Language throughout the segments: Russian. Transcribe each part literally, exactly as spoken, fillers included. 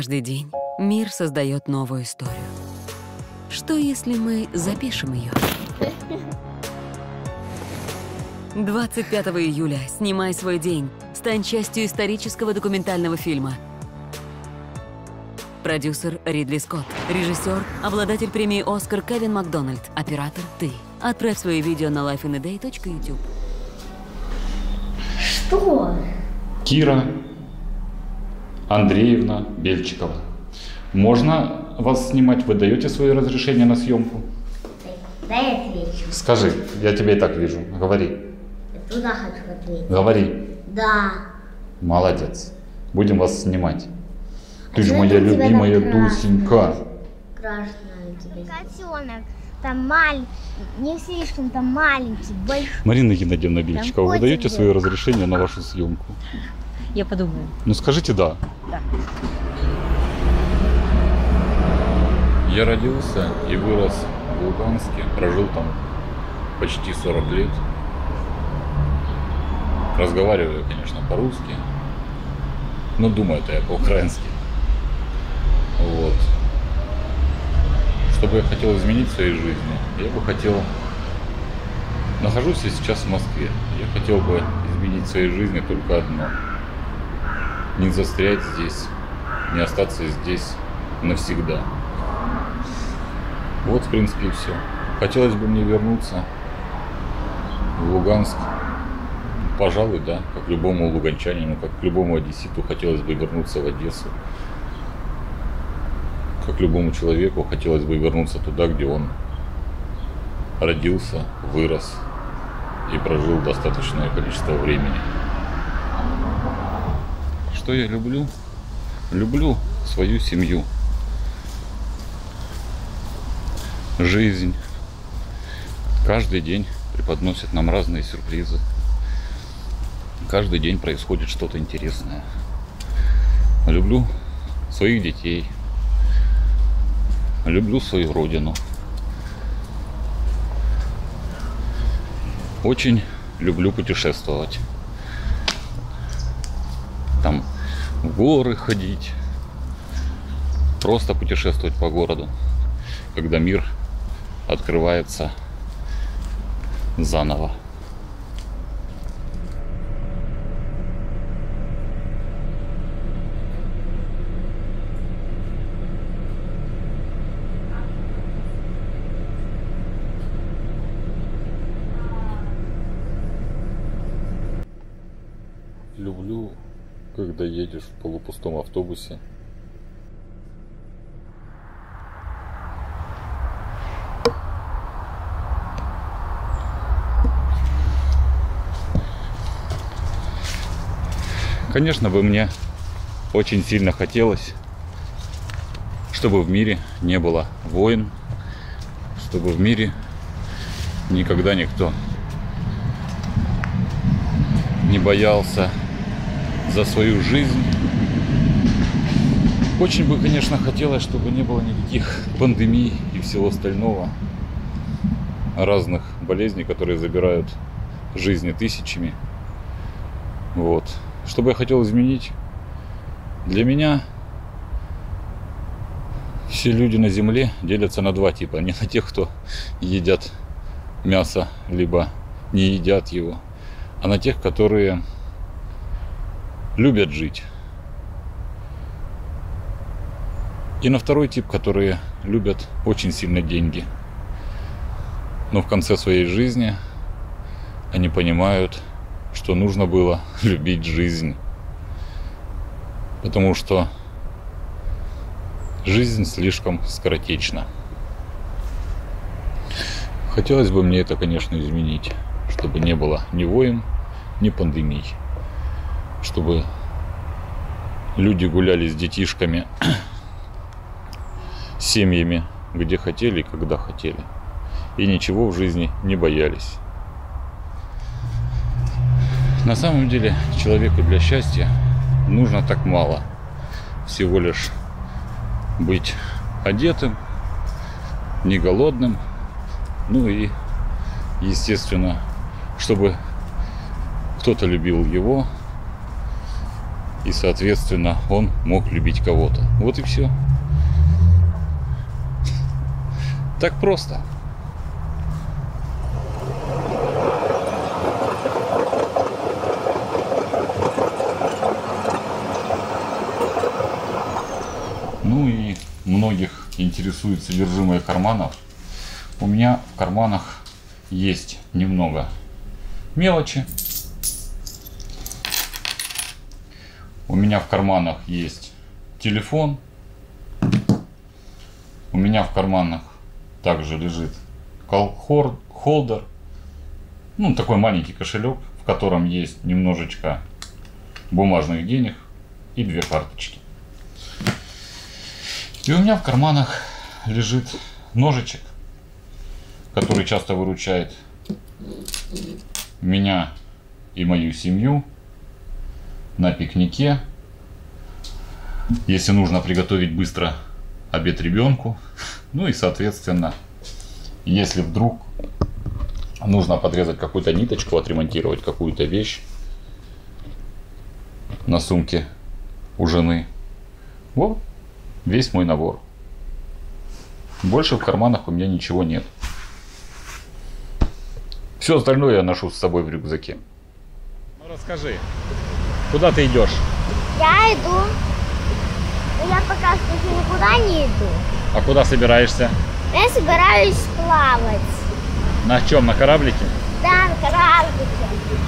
Каждый день мир создает новую историю. Что, если мы запишем ее? двадцать пятого июля. Снимай свой день. Стань частью исторического документального фильма. Продюсер Ридли Скотт. Режиссер, обладатель премии «Оскар» Кевин Макдональд. Оператор — ты. Отправь свои видео на лайф ин э дэй точка ютуб. Что? Кира Андреевна Бельчикова. Можно вас снимать? Вы даете свое разрешение на съемку? Дай отвечу. Скажи, я тебя и так вижу. Говори. Я туда хочу ответить. Говори. Да. Молодец. Будем вас снимать. Ты А же что моя это у тебя любимая так красное? Дусенька. Красная у тебя. Котенок, там маленький, не слишком там маленький, большой. Марина Геннадьевна Бельчикова, вы котик даете был. свое разрешение на вашу съемку? Я подумаю. Ну скажите «да». Да. Я родился и вырос в Луганске, прожил там почти сорок лет. Разговариваю, конечно, по-русски, но думаю-то я по-украински. Вот. Что бы я хотел изменить в своей жизни? Я бы хотел... Нахожусь я сейчас в Москве. Я хотел бы изменить в своей жизни только одно. Не застрять здесь, не остаться здесь навсегда. Вот, в принципе, и все. Хотелось бы мне вернуться в Луганск. Пожалуй, да, как любому луганчанину, как любому одесситу хотелось бы вернуться в Одессу. Как любому человеку хотелось бы вернуться туда, где он родился, вырос и прожил достаточное количество времени. Что я люблю? Люблю свою семью. Жизнь. Каждый день преподносит нам разные сюрпризы. Каждый день происходит что-то интересное. Люблю своих детей. Люблю свою родину. Очень люблю путешествовать. Там в горы ходить. Просто путешествовать по городу, когда мир открывается заново. Люблю, когда едешь в полупустом автобусе. Конечно бы мне очень сильно хотелось, чтобы в мире не было войн, чтобы в мире никогда никто не боялся за свою жизнь. Очень бы, конечно, хотелось, чтобы не было никаких пандемий и всего остального, разных болезней, которые забирают жизни тысячами. Вот. Что бы я хотел изменить? Для меня все люди на земле делятся на два типа. Не на тех, кто едят мясо, либо не едят его, а на тех, которые любят жить. И на второй тип, которые любят очень сильно деньги. Но в конце своей жизни они понимают, что нужно было любить жизнь. Потому что жизнь слишком скоротечна. Хотелось бы мне это, конечно, изменить, чтобы не было ни войн, ни пандемий. Чтобы люди гуляли с детишками, с семьями, где хотели и когда хотели. И ничего в жизни не боялись. На самом деле человеку для счастья нужно так мало. Всего лишь быть одетым, не голодным, ну и, естественно, чтобы кто-то любил его и И, соответственно, он мог любить кого-то. Вот и все. Так просто. Ну и многих интересует содержимое карманов. У меня в карманах есть немного мелочи. У меня в карманах есть телефон. У меня в карманах также лежит холдер. Ну, такой маленький кошелек, в котором есть немножечко бумажных денег и две карточки. И у меня в карманах лежит ножичек, который часто выручает меня и мою семью на пикнике, если нужно приготовить быстро обед ребенку. Ну и, соответственно, если вдруг нужно подрезать какую-то ниточку, отремонтировать какую-то вещь на сумке у жены. Вот весь мой набор. Больше в карманах у меня ничего нет. Все остальное я ношу с собой в рюкзаке. Ну расскажи, куда ты идешь? Я иду. Но я пока что еще никуда не иду. А куда собираешься? Я собираюсь плавать. На чем? На кораблике? Да, на кораблике.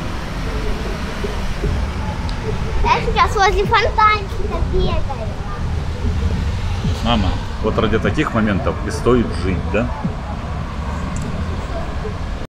Я сейчас возле фонтанчика бегаю. Мама, вот ради таких моментов и стоит жить, да?